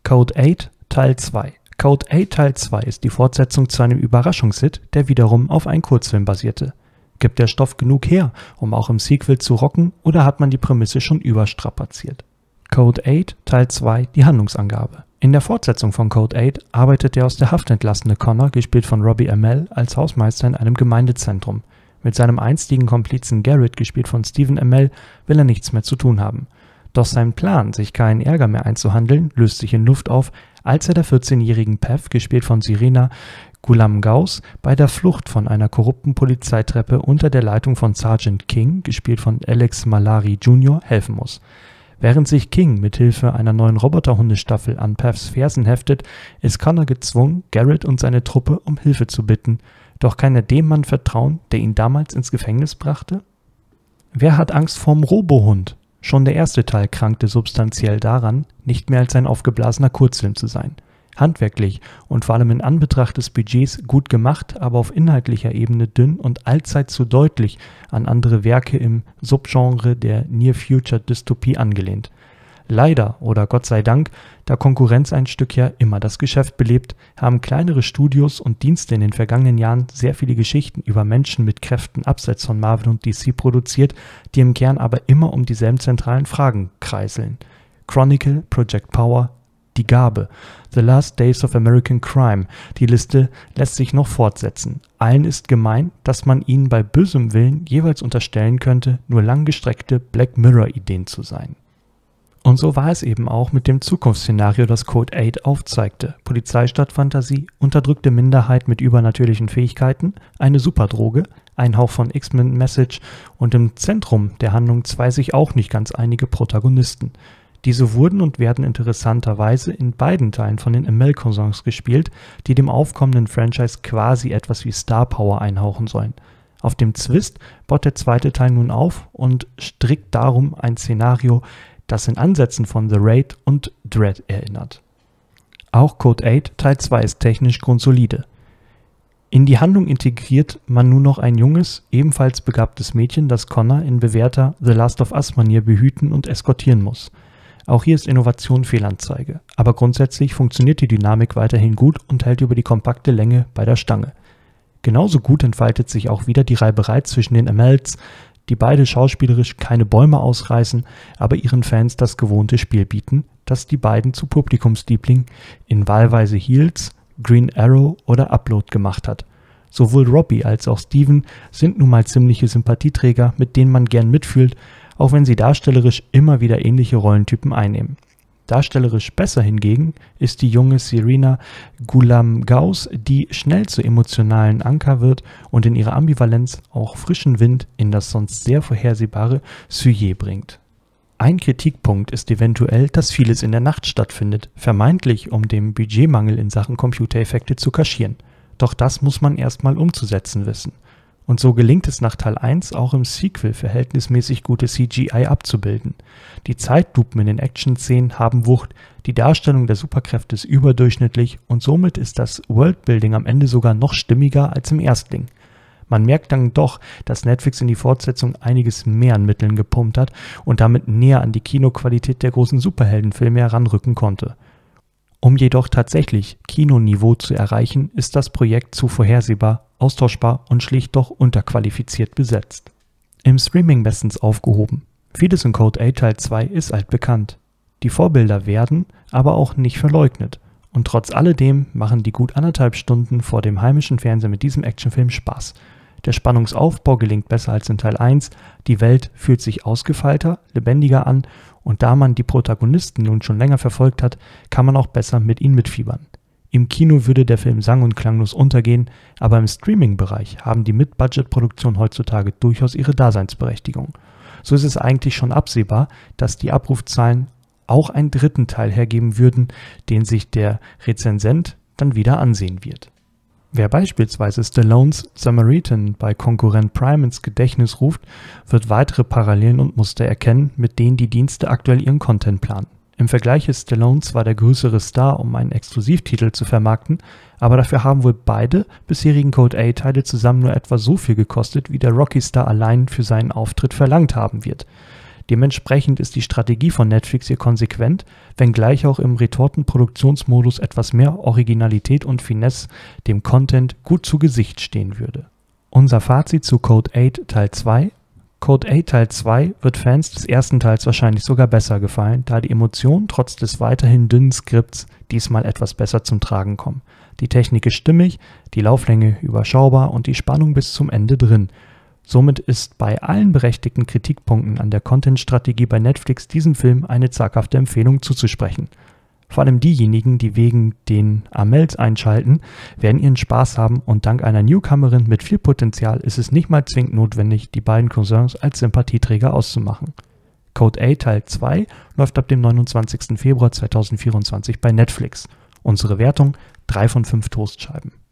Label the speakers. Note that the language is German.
Speaker 1: Code 8 Teil 2. Code 8 Teil 2 ist die Fortsetzung zu einem Überraschungshit, der wiederum auf einem Kurzfilm basierte. Gibt der Stoff genug her, um auch im Sequel zu rocken, oder hat man die Prämisse schon überstrapaziert? Code 8 Teil 2, die Handlungsangabe. In der Fortsetzung von Code 8 arbeitet der aus der Haft entlassene Connor, gespielt von Robbie Amell, als Hausmeister in einem Gemeindezentrum. Mit seinem einstigen Komplizen Garrett, gespielt von Stephen Amell, will er nichts mehr zu tun haben. Doch sein Plan, sich keinen Ärger mehr einzuhandeln, löst sich in Luft auf, als er der 14-jährigen Pav, gespielt von Serena Ghulam-Ghaus, bei der Flucht von einer korrupten Polizeitreppe unter der Leitung von Sergeant King, gespielt von Alex Malari Jr., helfen muss. Während sich King mithilfe einer neuen Roboterhundestaffel an Pavs Fersen heftet, ist Connor gezwungen, Garrett und seine Truppe um Hilfe zu bitten. Doch kann er dem Mann vertrauen, der ihn damals ins Gefängnis brachte? Wer hat Angst vorm Robohund? Schon der erste Teil krankte substanziell daran, nicht mehr als ein aufgeblasener Kurzfilm zu sein. Handwerklich und vor allem in Anbetracht des Budgets gut gemacht, aber auf inhaltlicher Ebene dünn und allzeit zu deutlich an andere Werke im Subgenre der Near-Future-Dystopie angelehnt. Leider, oder Gott sei Dank, da Konkurrenz ein Stück ja immer das Geschäft belebt, haben kleinere Studios und Dienste in den vergangenen Jahren sehr viele Geschichten über Menschen mit Kräften abseits von Marvel und DC produziert, die im Kern aber immer um dieselben zentralen Fragen kreiseln. Chronicle, Project Power, Die Gabe, The Last Days of American Crime. Die Liste lässt sich noch fortsetzen. Allen ist gemein, dass man ihnen bei bösem Willen jeweils unterstellen könnte, nur langgestreckte Black Mirror-Ideen zu sein. Und so war es eben auch mit dem Zukunftsszenario, das Code 8 aufzeigte. Polizeistadt-Fantasie, unterdrückte Minderheit mit übernatürlichen Fähigkeiten, eine Superdroge, ein Hauch von X-Men-Message und im Zentrum der Handlung zwei sich auch nicht ganz einige Protagonisten. Diese wurden und werden interessanterweise in beiden Teilen von den Amell-Cousins gespielt, die dem aufkommenden Franchise quasi etwas wie Star Power einhauchen sollen. Auf dem Zwist baut der zweite Teil nun auf und strickt darum ein Szenario, das in Ansätzen von The Raid und Dread erinnert. Auch Code 8 Teil 2 ist technisch grundsolide. In die Handlung integriert man nur noch ein junges, ebenfalls begabtes Mädchen, das Connor in bewährter The Last of Us-Manier behüten und eskortieren muss. Auch hier ist Innovation Fehlanzeige, aber grundsätzlich funktioniert die Dynamik weiterhin gut und hält über die kompakte Länge bei der Stange. Genauso gut entfaltet sich auch wieder die Reiberei zwischen den Amells, die beide schauspielerisch keine Bäume ausreißen, aber ihren Fans das gewohnte Spiel bieten, das die beiden zu Publikumslieblingen in wahlweise Heels, Green Arrow oder Upload gemacht hat. Sowohl Robbie als auch Steven sind nun mal ziemliche Sympathieträger, mit denen man gern mitfühlt, auch wenn sie darstellerisch immer wieder ähnliche Rollentypen einnehmen. Darstellerisch besser hingegen ist die junge Serena Ghulam-Ghaus, die schnell zu emotionalen Anker wird und in ihrer Ambivalenz auch frischen Wind in das sonst sehr vorhersehbare Sujet bringt. Ein Kritikpunkt ist eventuell, dass vieles in der Nacht stattfindet, vermeintlich um den Budgetmangel in Sachen Computereffekte zu kaschieren. Doch das muss man erstmal umzusetzen wissen. Und so gelingt es nach Teil 1 auch im Sequel verhältnismäßig gute CGI abzubilden. Die Zeitlupen in den Action-Szenen haben Wucht, die Darstellung der Superkräfte ist überdurchschnittlich und somit ist das Worldbuilding am Ende sogar noch stimmiger als im Erstling. Man merkt dann doch, dass Netflix in die Fortsetzung einiges mehr an Mitteln gepumpt hat und damit näher an die Kinoqualität der großen Superheldenfilme heranrücken konnte. Um jedoch tatsächlich Kinoniveau zu erreichen, ist das Projekt zu vorhersehbar, austauschbar und schlicht doch unterqualifiziert besetzt. Im Streaming bestens aufgehoben. Vieles in Code 8 Teil 2 ist altbekannt. Die Vorbilder werden aber auch nicht verleugnet. Und trotz alledem machen die gut 1,5 Stunden vor dem heimischen Fernseher mit diesem Actionfilm Spaß. Der Spannungsaufbau gelingt besser als in Teil 1, die Welt fühlt sich ausgefeilter, lebendiger an und da man die Protagonisten nun schon länger verfolgt hat, kann man auch besser mit ihnen mitfiebern. Im Kino würde der Film sang- und klanglos untergehen, aber im Streaming-Bereich haben die Mid-Budget-Produktionen heutzutage durchaus ihre Daseinsberechtigung. So ist es eigentlich schon absehbar, dass die Abrufzahlen auch einen dritten Teil hergeben würden, den sich der Rezensent dann wieder ansehen wird. Wer beispielsweise Stallones Samaritan bei Konkurrent Prime ins Gedächtnis ruft, wird weitere Parallelen und Muster erkennen, mit denen die Dienste aktuell ihren Content planen. Im Vergleich ist Stallone zwar der größere Star, um einen Exklusivtitel zu vermarkten, aber dafür haben wohl beide bisherigen Code 8-Teile zusammen nur etwa so viel gekostet, wie der Rocky-Star allein für seinen Auftritt verlangt haben wird. Dementsprechend ist die Strategie von Netflix hier konsequent, wenngleich auch im Retortenproduktionsmodus etwas mehr Originalität und Finesse dem Content gut zu Gesicht stehen würde. Unser Fazit zu Code 8 Teil 2: Code 8 Teil 2 wird Fans des ersten Teils wahrscheinlich sogar besser gefallen, da die Emotionen trotz des weiterhin dünnen Skripts diesmal etwas besser zum Tragen kommen. Die Technik ist stimmig, die Lauflänge überschaubar und die Spannung bis zum Ende drin. Somit ist bei allen berechtigten Kritikpunkten an der Content-Strategie bei Netflix diesem Film eine zaghafte Empfehlung zuzusprechen. Vor allem diejenigen, die wegen den Amels einschalten, werden ihren Spaß haben und dank einer Newcomerin mit viel Potenzial ist es nicht mal zwingend notwendig, die beiden Cousins als Sympathieträger auszumachen. Code 8 Teil 2 läuft ab dem 29. Februar 2024 bei Netflix. Unsere Wertung: 3 von 5 Toastscheiben.